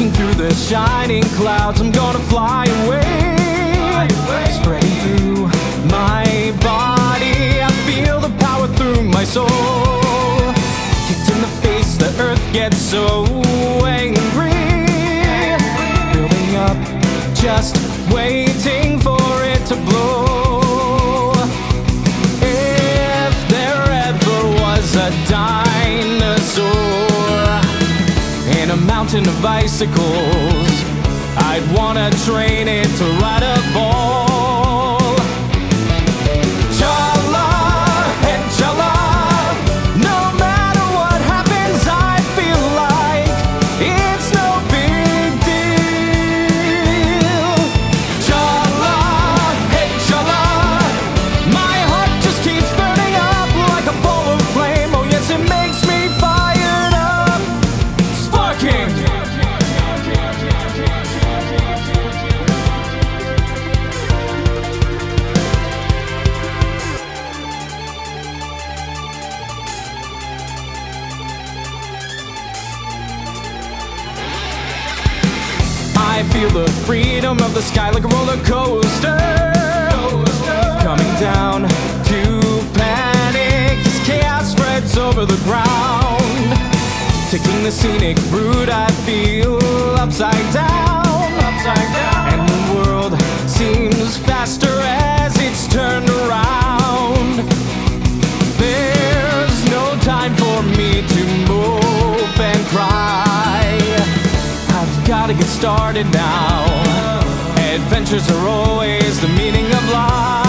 Racing through the shining clouds, I'm gonna fly away. Spreading through my body, I feel the power through my soul. Kicked in the face, the earth gets so angry. Building up, just waiting for it to blow. If there ever was a dinosaur in a mountain of icicles, I'd wanna train it to ride a ball. Chala, and chala, no matter what happens, I feel like it's no big deal. Chala, and chala, my heart just keeps burning up like a ball of flame. Oh yes, it makes me fired up, sparking. I feel the freedom of the sky like a roller coaster, coming down to panic as chaos spreads over the ground. Taking the scenic route, I feel upside down, and the world seems faster as it's turned around. There's no time for me to mope and cry. I've gotta get started now. Adventures are always the meaning of life.